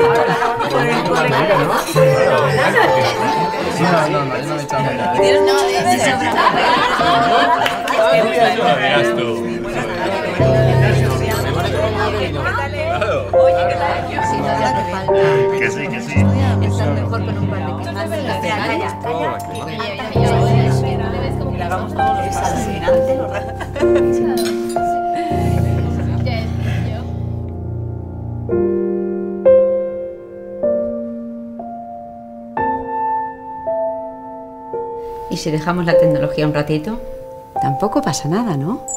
Oye, ¿qué tal? Sí, no hace falta. Que sí, que sí. Estar mejor con un par de cremas. Calla. Le hagamos todos los pasos. Es alucinante. ¿Y si dejamos la tecnología un ratito? Tampoco pasa nada, ¿no?